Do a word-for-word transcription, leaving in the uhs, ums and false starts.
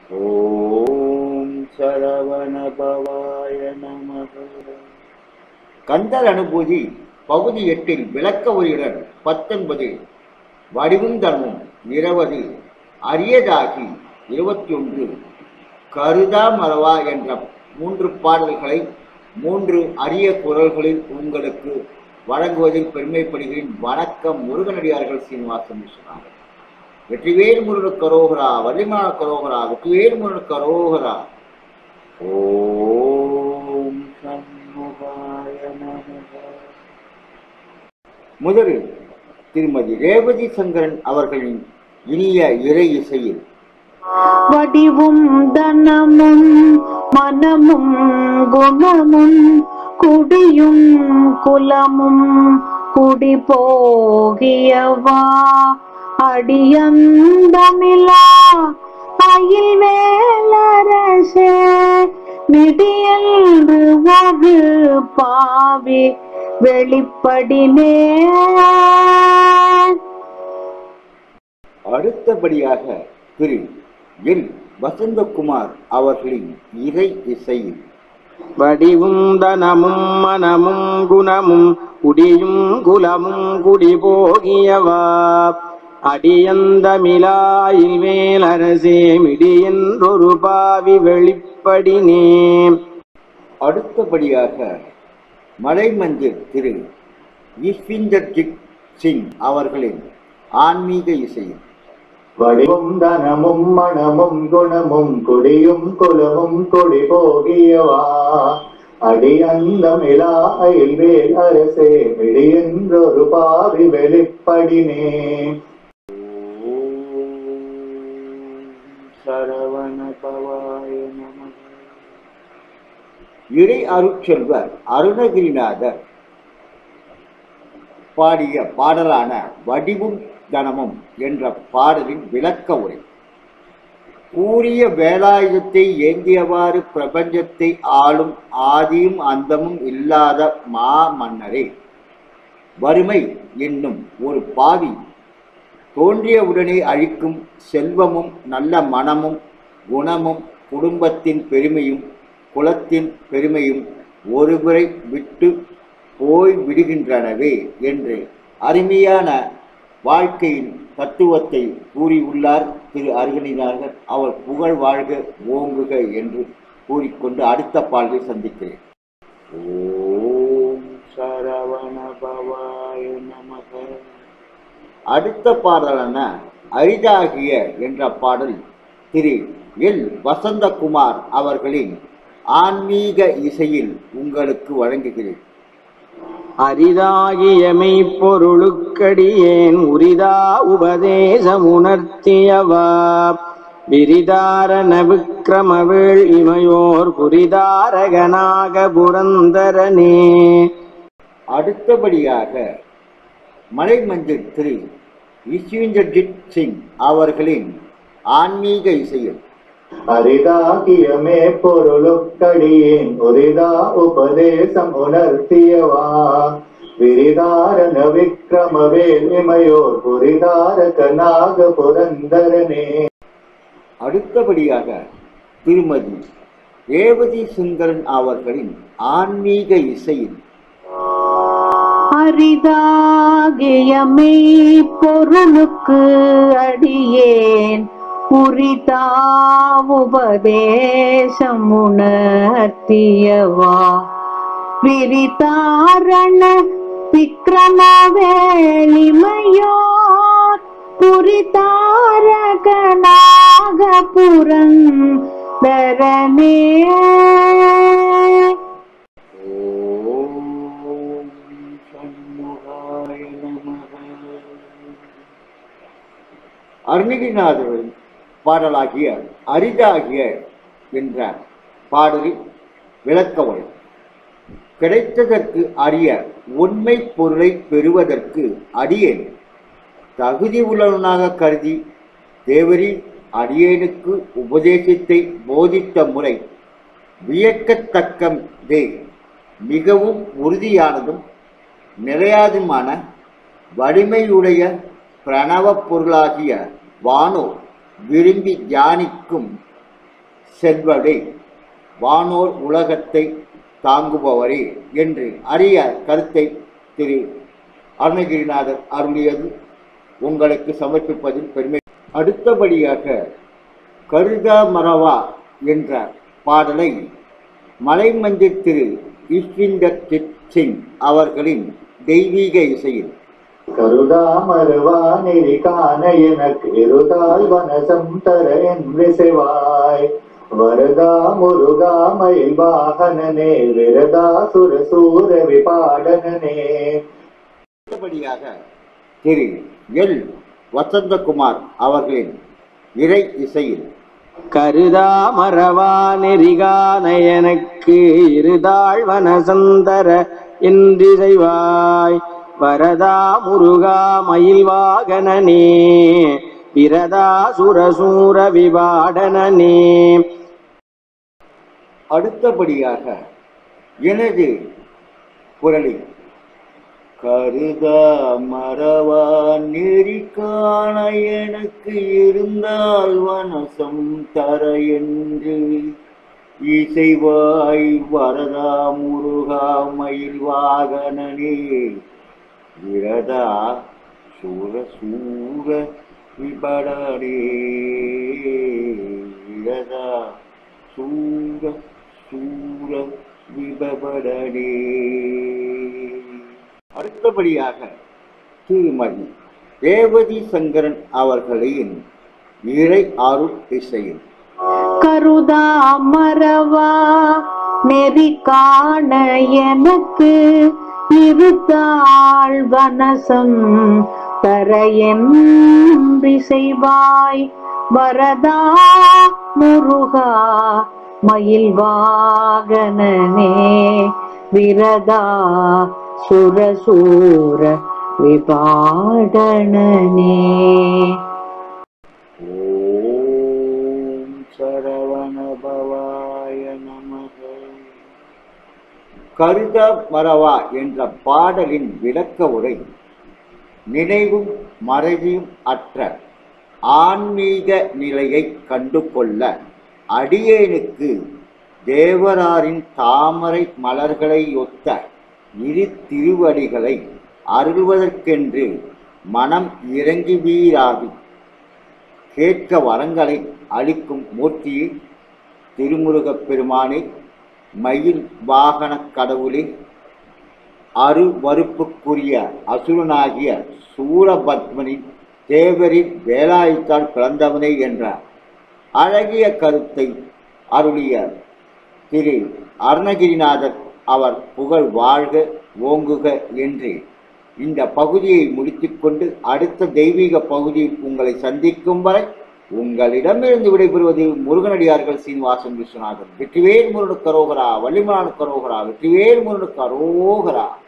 ஓம் சரவண பவாய நமக. கந்தர் அனுபூதி பகுதி எட்டில் விளக்க உரையுடன் பத்தொன்பது வடிவும் தர்மம் இருபது அரியதாகி இருபத்தி ஒன்று கருதா மரவா என்ற மூன்று பாடல்களை மூன்று அரிய குரல்களில் உங்களுக்கு வழங்குவதில் பெருமைப்படுகிறேன். வணக்கம். முருகனடியார்கள் சீனிவாசன் சொன்னார். வெற்றிவேல் முருகன் கரோகரா, வள்ளிமான கரோகரா, வெற்றிவேல் முருகன் கரோகரா. ஓம் சண்முகாய நமக. முதலில் திருமதி ரேவதி சங்கரன் அவர்களின் இனிய இறை இசையில் வடிவும் தனமும் மனமும் குணமும் குடியும் குலமும் குடி போகியவா அடியந்தமிழா அயில் வேலரசே மிடியன்று ஒரு பாவி வெளிப்படினே. அடுத்தபடியாக திரு எல் வசந்தகுமார் அவர்களின் இறை இசையில் வடிவும் தனமும் மனமும் குணமும் குடியும் குலமும் குடி போகியவா அடியந்தமிழாயில் வேலரசே மிடியென்றொரு பாவி வெளிப்படினே. அடுத்தபடியாக மலைமஞ்சள் திரு ஈஸ்விந்தர்ஜித் சிங் அவர்களின் ஆன்மீக இசையில் வடிவும் தனமும் மனமும் குணமும் குடியும் குலமும் கொடி போகியவா அடியந்தமிழாயில் வேல் அரசே மிடியென்றொரு பாவி வெளிப்படினே. சரவண பவாய நமக. இறை அருட்செல்வர் அருணகிரிநாதர் பாடிய பாடலான வடிவும் தனமும் என்ற பாடலின் விளக்க உரை. கூறிய வேலாயுதத்தை ஏந்தியவாறு பிரபஞ்சத்தை ஆளும் ஆதியும் அந்தமும் இல்லாத மா மன்னரே, வறுமை என்னும் ஒரு பாவி தோன்றியவுடனே அழிக்கும் செல்வமும் நல்ல மனமும் குணமும் குடும்பத்தின் பெருமையும் குலத்தின் பெருமையும் ஒருவரை விட்டு போய் விடுகின்றனவே என்று அருமையான வாழ்க்கையின் தத்துவத்தை கூறியுள்ளார் திரு அருணகிரிநாதர். அவர் புகழ் வாழ்க ஓங்குக என்று கூறிக்கொண்டு அடுத்த பாடலை சந்திக்கிறேன். ஓம் சரவண பவாய நமக. அடுத்த பாடலான அரிதாகிய என்ற பாடல் திரு எல் வசந்தகுமார் அவர்களின் ஆன்மீக இசையில் உங்களுக்கு வழங்குகிறேன். அரிதாகியமை பொருளுக்கடியேன் உரிதா உபதேசமுணர்த்தியவா விரிதாரண விக்கிரமவேள் இமையோர் புரிதாரகனாக புரந்தரனே. அடுத்தபடியாக மலைமஞ்சள் திரு ஈஸ்விந்தர்ஜித் சிங் அவர்களின் ஆன்மீக இசையில் அரிதாகியமே பொருளுக்கடியேன் உரிதா உபதேசம் உணர்த்தியவா விரிதாரண விக்கிரமவேல் இமையோர் புரிதாரகனாக புரந்தரனே. அடுத்தபடியாக திருமதி ரேவதி சுந்தரன் அவர்களின் ஆன்மீக இசையில் அரிதாகியமை பொருளுக்கு அடியேன் உரிதா உபதேசம் உணர்த்தியவா விரிதாரண விக்கிரமவேலிமையோர் புரிதாரகனாக புரந்தரனே. அருணகிரிநாதரின் பாடலாகிய அரிதாகிய என்ற பாடலில் விளக்க உரை. கிடைத்ததற்கு அரிய உண்மை பொருளை பெறுவதற்கு அடியேன் தகுதி உள்ளவனாக கருதி தேவரி அடியேனுக்கு உபதேசத்தை போதித்த முறை வியக்கத்தக்கதே. மிகவும் உறுதியானதும் நிலையாதுமான வலிமையுடைய பிரணவ பொருளாகிய வானோ விரும்பி தியானிக்கும் செல்வடை வானோர் உலகத்தை தாங்குபவரே என்று அரிய கருத்தை திரு அருணகிரிநாதர் அருளியது உங்களுக்கு சமர்ப்பிப்பதில் பெருமை. அடுத்தபடியாக கருதா மறவா என்ற பாடலை மலைமந்திர் திரு ஈஸ்விந்தர் சிங் அவர்களின் தெய்வீக இசையில் கருதா மறவா நெறி காண எனக்கு இருதாய் வனசம் தர என்றிசைவாய் வரதா முருகா மயில் வாகனனே விரதா சுரசூர விபாடனனே. அடுத்தபடியாக திரு எல் வசந்தகுமார் அவர்களின் இறை இசையில் கருதா மறவா நெறிகான எனக்கு இருதாள் வனசந்தர என்றிசைவாய் வரதா முருகா மயில் வாகனனே விரதா சுரசூர விபாடனனே. அடுத்தபடியாக எனது குரலில் கருதா மறவா நெறி காண எனக்கு இருந்தால் வனசம் தர என்று இசைவாய் வரதா முருகா மயில் வாகனனே விரதா சூர சூர விபடனே விரதா சூர சூர விபடனே. அடுத்தபடியாக திருமதி ரேவதி சங்கரன் அவர்களின் இறை அருள் இசையில் கருதா மறவா நெறி காண எனக்கு இருத்தாள் வனசம் தர என்றிசைவாய் வரதா முருகா மயில் வாகனனே விரதா சுரசூர விபாடனனே. ஓம் சரவண பவாய நமக. கருத மறவா என்ற பாடலின் விளக்க உரை நினைவும் மறதியும் அற்ற ஆன்மீக நிலையை கண்டு கொள்ள அடியேனுக்கு தேவராரின் தாமரை மலர்களை ஒத்த இரு திருவடிகளை அருள்வதற்கென்று மனம் இறங்குவீராகி கேட்க வரங்களை அளிக்கும் மூர்த்தியை திருமுருகப் பெருமானே மயில் வாகன கடவுளே அருவருப்புக்குரிய அசுரனாகிய சூரபத்மனின் தேவரின் வேலாயுத்தால் பிறந்தவனே என்ற அழகிய கருத்தை அருளிய திரு அருணகிரிநாதர் அவர் புகழ் வாழ்க ஓங்குக என்று இந்த பகுதியை முடித்துக்கொண்டு அடுத்த தெய்வீக பகுதியில் உங்களை சந்திக்கும் வரை உங்களிடமிருந்து விடைபெறுவது முருகனடியார்கள் சீனிவாசன் விஸ்வநாதன். வெற்றிவேல் முருகனுக்கு அரோகரா, வள்ளிமலானுக்கு அரோகரா, வெற்றிவேல் முருகனுக்கு அரோகரா.